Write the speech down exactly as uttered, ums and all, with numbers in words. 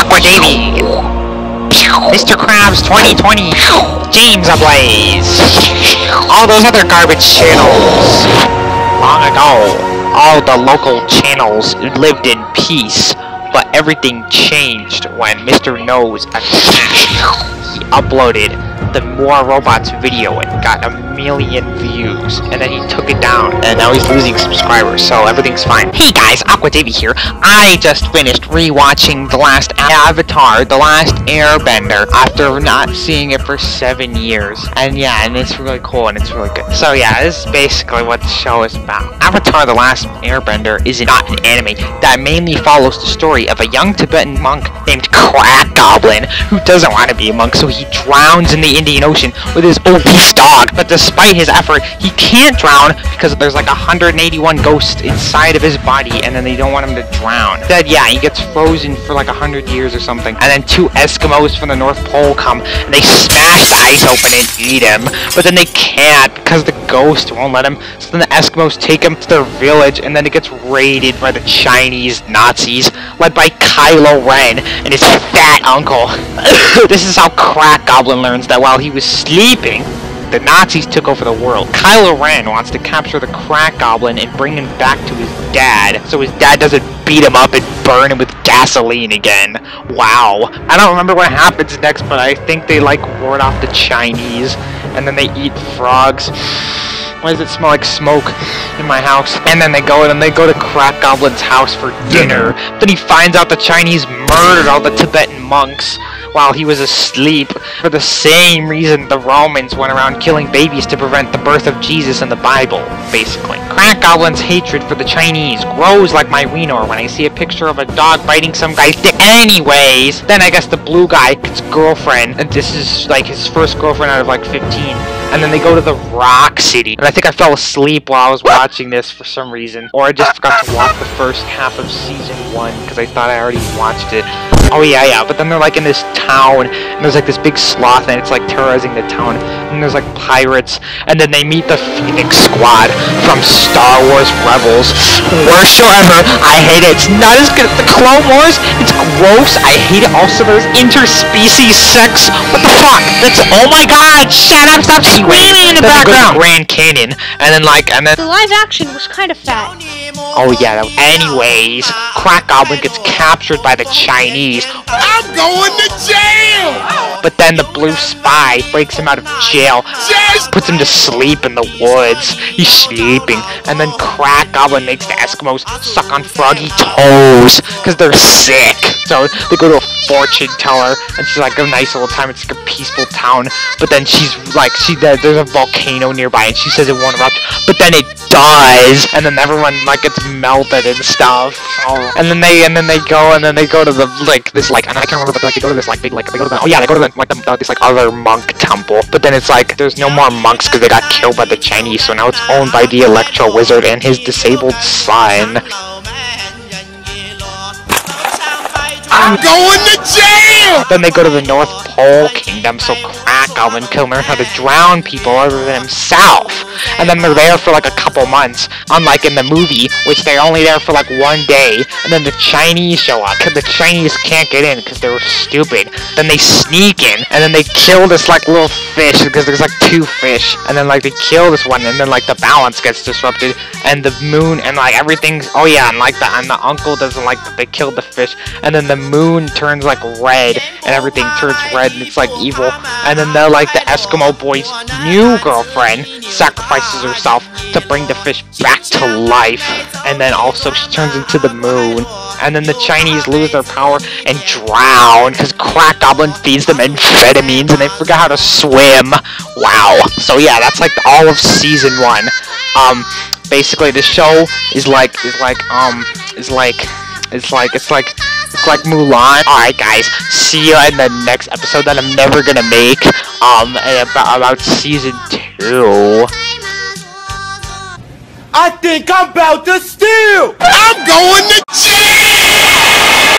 Aqua Davy, Mister Krabs twenty twenty, James Ablaze, all those other garbage channels. Long ago, all the local channels lived in peace, but everything changed when Mister Nose attacked. He uploaded the More Robots video and got a million views, and then he took it down, and now he's losing subscribers, so everything's fine. Hey guys, Aqua Davy here. I just finished rewatching The Last Avatar, The Last Airbender, after not seeing it for seven years. And yeah, and it's really cool, and it's really good. So yeah, this is basically what the show is about. Avatar, The Last Airbender is not an anime that mainly follows the story of a young Tibetan monk named Crack Goblin, who doesn't want to be a monk, so he drowns in the Indian Ocean with his obese dog. But despite his effort, he can't drown because there's like one hundred eighty-one ghosts inside of his body, and then they don't want him to drown. Instead, yeah, he gets frozen for like one hundred years or something, and then two Eskimos from the North Pole come, and they smash the ice open and eat him, but then they can't because the ghost won't let him, so then the Eskimos take him to their village, and then it gets raided by the Chinese Nazis, led by Kylo Ren and his fat uncle. This is how Crack Goblin learns that while he was sleeping, the Nazis took over the world. Kylo Ren wants to capture the Crack Goblin and bring him back to his dad, so his dad doesn't beat him up and burn him with gasoline again. Wow. I don't remember what happens next, but I think they like ward off the Chinese, and then they eat frogs. Why does it smell like smoke in my house? And then they go and they go to Crack Goblin's house for dinner. Then he finds out the Chinese murdered all the Tibetan monks while he was asleep for the same reason the Romans went around killing babies to prevent the birth of Jesus in the Bible, basically. Crack Goblin's hatred for the Chinese grows like my wiener when I see a picture of a dog biting some guy's dick. Anyways, then I guess the blue guy, his girlfriend, and this is like his first girlfriend out of like fifteen, and then they go to the Rock City. And I think I fell asleep while I was watching this for some reason, or I just forgot to watch the first half of season one because I thought I already watched it. Oh yeah, yeah, but then they're like in this town, and there's like this big sloth, and it's like terrorizing the town, and there's like pirates, and then they meet the Phoenix Squad from Star Wars Rebels. Worst show ever. I hate it. It's not as good as the Clone Wars. It's gross. I hate it. Also, there's interspecies sex. What the fuck? That's, oh my god, shut up, stop screaming in the background. Grand Canyon, and then like, and then the live action was kind of fat. Oh yeah, that, anyways, Crack Goblin gets captured by the Chinese. I'm going to jail! But then the blue spy breaks him out of jail, Yes! puts him to sleep in the woods. He's sleeping, and then Crack Goblin makes the Eskimos suck on froggy toes, because they're sick. So they go to a fortune teller, and she's like a nice little time, it's like a peaceful town, but then she's like, she there's a volcano nearby, and she says it won't erupt, but then it does, and then everyone like gets melted and stuff. Oh. And then they and then they go and then they go to the like this like and I can't remember, but like they go to this like big like they go to the oh yeah they go to the like the, uh, this like other monk temple, but then it's like there's no more monks because they got killed by the Chinese, so now it's owned by the Electro Wizard and his disabled son. I'm going to jail! Then they go to the North Pole Kingdom, so Crack Goblin can learn how to drown people other than himself. And then they're there for like a couple months, unlike in the movie, which they're only there for like one day, and then the Chinese show up, because the Chinese can't get in because they were stupid. Then they sneak in, and then they kill this like little fish, because there's like two fish, and then like they kill this one, and then like the balance gets disrupted, and the moon, and like everything's, oh yeah, and like the, and the uncle doesn't like that they killed the fish, and then the moon turns like red, and everything turns red, and it's like evil, and then the like the Eskimo boy's new girlfriend sacrifices herself to bring the fish back to life, and then also she turns into the moon, and then the Chinese lose their power and drown because Crack Goblin feeds them amphetamines and they forgot how to swim. Wow. So yeah, that's like all of season one. Um, basically the show is like is like um is like it's like it's like It's like Mulan. Alright guys, see you in the next episode that I'm never gonna make, um, about, about season two. I think I'm about to steal! I'm going to jail!